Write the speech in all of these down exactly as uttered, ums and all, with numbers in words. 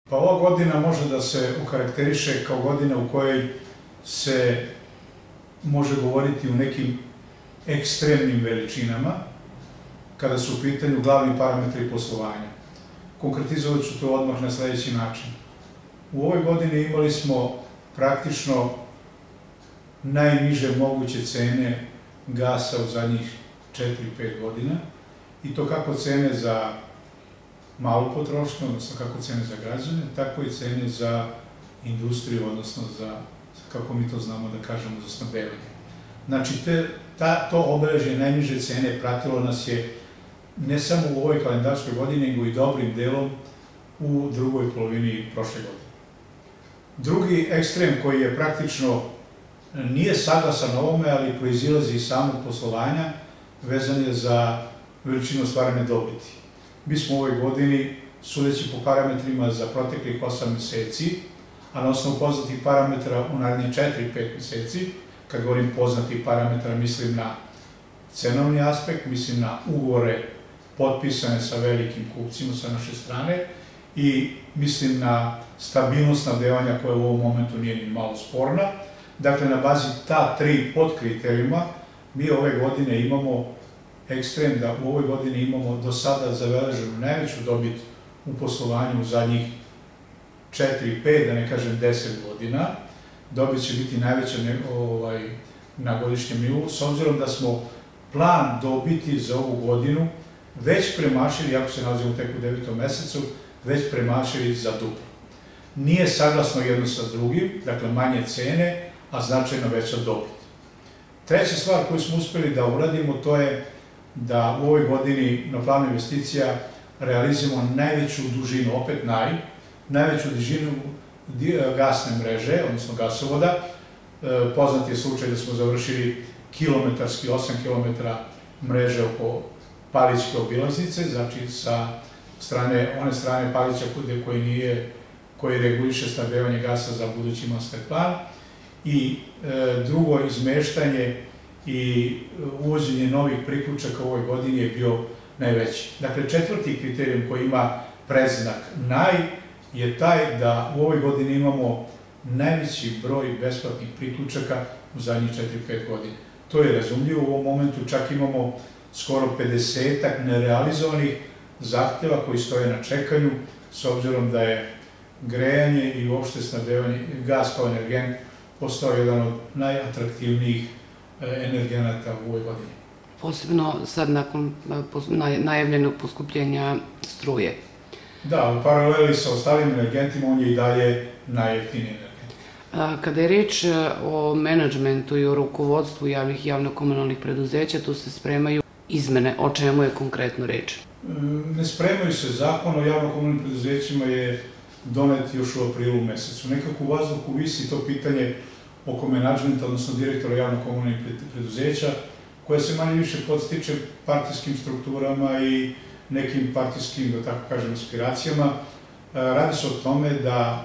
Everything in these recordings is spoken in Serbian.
Pa ova godina može da se okarakteriše kao godina u kojoj se može govoriti u nekim ekstremnim veličinama, kada su u pitanju glavni parametri poslovanja. Konkretizovat ću to odmah na sledeći način. U ovoj godini imali smo praktično najniže moguće cene gasa u zadnjih četiri do pet godina, i to kako cene za malu potrošnju, odnosno kako cene za građane, tako i cene za industriju, odnosno za, kako mi to znamo da kažemo, za snabdevanje. Znači, to obeležje najniže cene pratilo nas je ne samo u ovoj kalendarskoj godini, nego i dobrim delom u drugoj polovini prošle godine. Drugi ekstrem koji je praktično nije saglasan ovome, ali proizilazi iz samog poslovanja, vezan je za veličinu ostvarene dobiti. Mi smo u ovoj godini, sudeći po parametrima za proteklih osam meseci, a na osnovu poznatih parametra u narednih četiri do pet meseci, kad govorim poznatih parametra, mislim na cenovni aspekt, mislim na ugovore potpisane sa velikim kupcima sa naše strane i mislim na stabilnost snabdevanja koja u ovom momentu nije ni malo sporna. Dakle, na bazi ta tri podkriterijuma mi ove godine imamo ekstrem da u ovoj godini imamo do sada zabeleženu najveću dobit u poslovanju u zadnjih četiri, pet, da ne kažem deset godina. Dobit će biti najveća na godišnjem nivou, s obzirom da smo plan dobiti za ovu godinu već premašili, ako se nalazimo tek u devetom mesecu, već premašili za duplo. Nije saglasno jedno sa drugim, dakle manje cene, a značajno veća dobit. Treća stvar koju smo uspeli da uradimo, to je da u ovoj godini na planu investicija realizujemo najveću dužinu, opet naj, najveću dužinu gasne mreže, odnosno gasovoda. Poznat je slučaj da smo završili kilometarski, osam kilometara mreže oko Palićke obilaznice, znači sa one strane Palića koji reguliše snabdevanje gasa za budući master plan, i drugo, izmeštanje i uvođenje novih priključaka u ovoj godini je bio najveći. Dakle, četvrti kriterijum koji ima predznak naj je taj da u ovoj godini imamo najveći broj besplatnih priključaka u zadnjih četiri do pet godina. To je razumljivo, u ovom momentu čak imamo skoro pedesetak nerealizovanih zahteva koji stoje na čekanju, s obzirom da je grejanje i uopšte snabdevanje, gas kao energent, postao jedan od najatraktivnijih energenata u ovoj godini. Posebno sad nakon najavljenog poskupljenja struje. Da, u paraleli sa ostalim energentima on je i dalje najjeftiniji energent. Kada je reč o menadžmentu i o rukovodstvu javnih i javno-komunalnih preduzeća, tu se spremaju izmene. O čemu je konkretno reč? Ne spremaju se. Zakon o javno-komunalnim preduzećima je donet još u aprilu mesecu. Nekako u vazduhu visi to pitanje oko menadžmenta, odnosno direktora javno-komunalnih preduzeća, koje se manje više podstiče partijskim strukturama i nekim partijskim, da tako kažem, aspiracijama. Radi se o tome da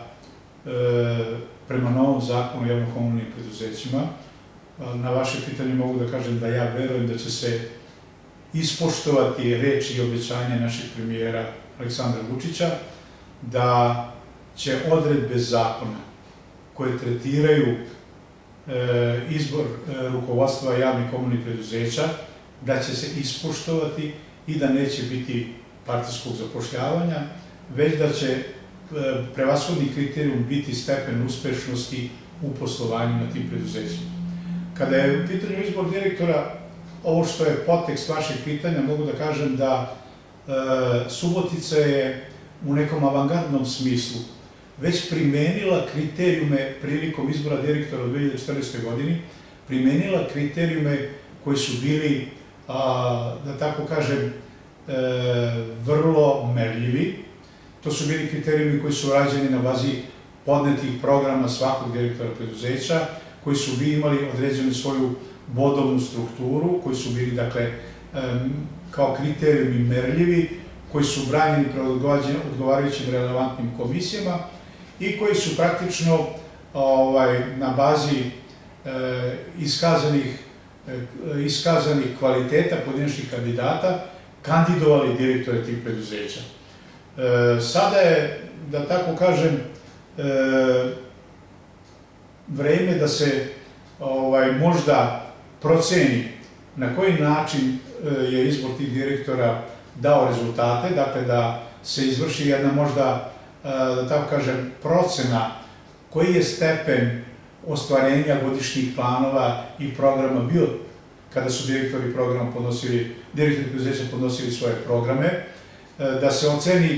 prema novom zakonu o javno-komunalnim preduzećima, na vaše pitanje mogu da kažem da ja verujem da će se ispoštovati reči i obećanje našeg premijera Aleksandra Vučića, da će odredbe zakona koje tretiraju izbor rukovodstva javnih komunalnih preduzeća, da će se ispoštovati i da neće biti partijskog zapošljavanja, već da će prevashodni kriterijum biti stepen uspešnosti u poslovanju na tim preduzećima. Kada je u pitanju izbor direktora, ovo što je podtekst vašeg pitanja, mogu da kažem da Subotica je u nekom avangardnom smislu već primenila kriterijume prilikom izbora direktora u dve hiljade četrnaestoj godini, primenila kriterijume koji su bili, da tako kažem, vrlo merljivi. To su bili kriterijumi koji su rađeni na bazi podnetih programa svakog direktora preduzeća, koji su bi imali određenu svoju bodovnu strukturu, koji su bili, dakle, kao kriterijumi merljivi, koji su branjeni pred odgovarajućim relevantnim komisijama i koji su praktično na bazi iskazanih kvaliteta pojedinačnih kandidata kandidovali direktore tih preduzeća. Sada je da tako kažem, vreme da se možda proceni na koji način je izbor tih direktora dao rezultate, dakle da se izvrši jedna možda, da tako kažem, procena koji je stepen ostvarenja godišnjih planova i programa bio kada su direktori programa podnosili, direktori preduzeća podnosili svoje programe, da se oceni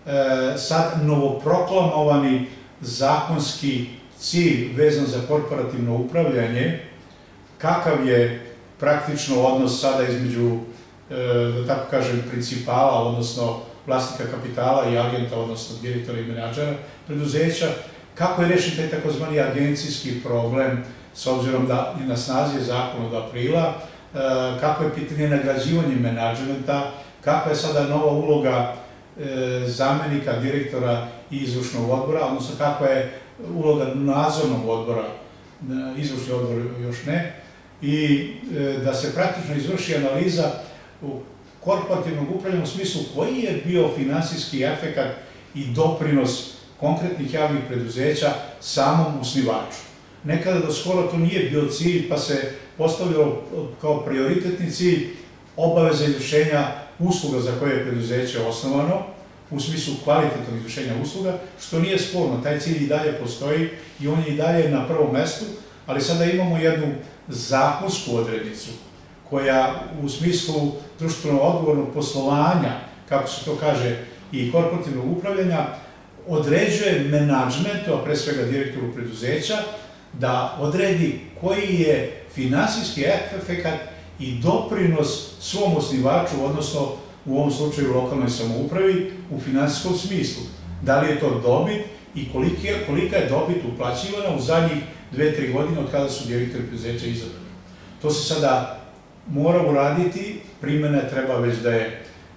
sad novoproklamovani zakonski cilj vezan za korporativno upravljanje, kakav je praktično odnos sada između, da tako kažem, principala, odnosno vlasnika kapitala i agenta, odnosno direktora i menadžera preduzeća, kako je rešen taj takozvani agencijski problem, s obzirom da je na snazi zakon od aprila, kako je pitanje nagrađivanja menadžmenta, kakva je sada nova uloga zamenika direktora i izvršnog odbora, odnosno kakva je uloga nadzornog odbora, izvršni odbor još ne, i da se praktično izvrši analiza korporativnog upravljanja u smislu koji je bio finansijski efekat i doprinos konkretnih javnih preduzeća samom osnivaču. Nekada do skoro to nije bio cilj, pa se postavljalo kao prioritetni cilj obaveza izvršenja usluga za koje je preduzeće osnovano, u smislu kvalitetnog izvršenja usluga, što nije sporno, taj cilj i dalje postoji i on je i dalje na prvom mestu, ali sada imamo jednu zakonsku odrednicu koja u smislu društveno odgovornog poslovanja, kako se to kaže, i korporativnog upravljanja, određuje menadžmentu, a pre svega direktoru preduzeća, da odredi koji je finansijski efekat i doprinos svom osnivaču, odnosno u ovom slučaju lokalnoj samoupravi, u finansijskom smislu. Da li je to dobit i kolika je dobit uplaćivana u zadnjih dve, tri godine od kada su direktori preduzeća izabrani. To se sada mora uraditi, primena treba već da je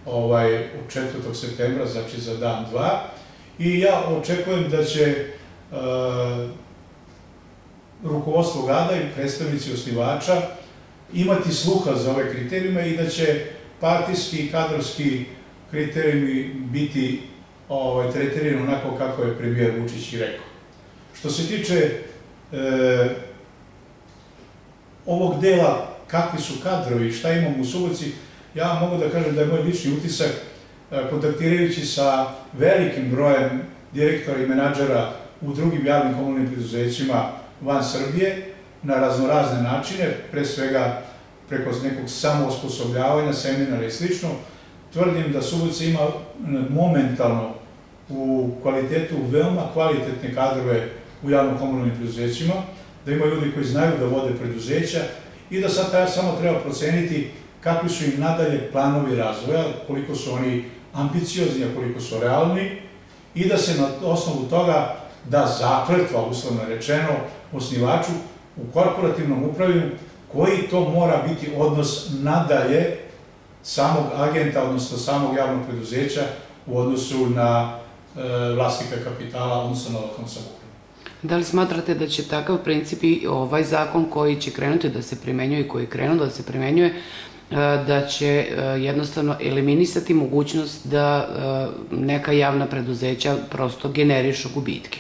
od četvrtog septembra, znači za dan, dva, i ja očekujem da će rukovodstvo grada i predstavnici osnivača imati sluha za ove kriterijume i da će partijski i kadrovski kriterijumi biti tretirani onako kako je premijer Vučić i rekao. Što se tiče ovog dela kakvi su kadrovi i šta imamo u Subotici, ja mogu da kažem da je moj lični utisak, kontaktirajući sa velikim brojem direktora i menadžera u drugim javnim komunalnim preduzećima van Srbije, na raznorazne načine, pre svega preko nekog samoosposobljavanja, seminara i slično, tvrdim da Subotica ima momentalno u kvalitetu veoma kvalitetne kadrove u javnim komunalnim preduzećima, da ima ljudi koji znaju da vode preduzeća i da sad samo treba proceniti kakvi su im nadalje planovi razvoja, koliko su oni ambiciozni, a koliko su realni, i da se na osnovu toga da zakletva, uslovno rečeno, osnivaču u korporativnom upravljanju, koji to mora biti odnos nadalje samog agenta, odnosno samog javnog preduzeća u odnosu na vlasnika kapitala, odnosno na lokalnu samoupravu. Da li smatrate da će takav princip i ovaj zakon koji će krenuti da se primenjuje i koji je krenuo da se primenjuje, da će jednostavno eliminisati mogućnost da neka javna preduzeća prosto generišu gubitke?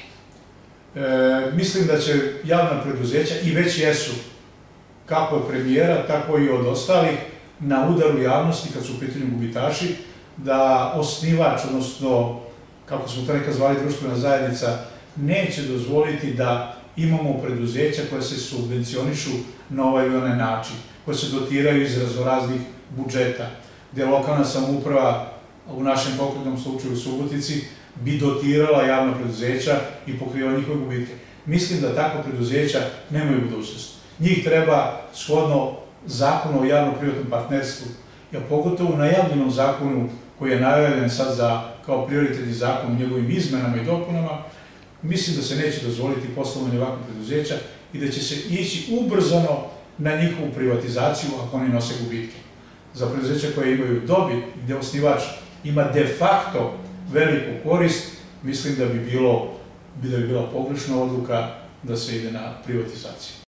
Mislim da će javna preduzeća, i već jesu, kako od premijera, tako i od ostalih, na udaru javnosti, kad su u pitanju gubitaši, da osnivač, odnosno, kako smo to nekad zvali, društvena zajednica, neće dozvoliti da imamo preduzeća koje se subvencionišu na ovaj ili onaj način, koje se dotiraju iz raznoraznih budžeta, gde lokalna samouprava, u našem konkretnom slučaju u Subotici, bi dotirala javna preduzeća i pokrivala njihove gubitke. Mislim da takva preduzeća nemaju budućnost. Njih treba, shodno zakonu o javno-privatnom partnerstvu, a pogotovo u najavljenom zakonu koji je najavljen sad kao prioritetni zakon u njegovim izmenama i dopunama, mislim da se neće dozvoliti poslovanje ovakvih preduzeća i da će se ići ubrzano na njihovu privatizaciju ako oni nose gubitke. Za preduzeća koje imaju dobit, gde osnivač ima de facto veliku korist, mislim da bi bila pogrešna odluka da se ide na privatizaciju.